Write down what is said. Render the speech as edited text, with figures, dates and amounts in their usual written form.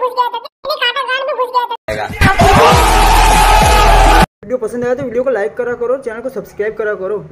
Video पसंद आया तो वीडियो को लाइक करा करो, चैनल को सब्सक्राइब करा करो।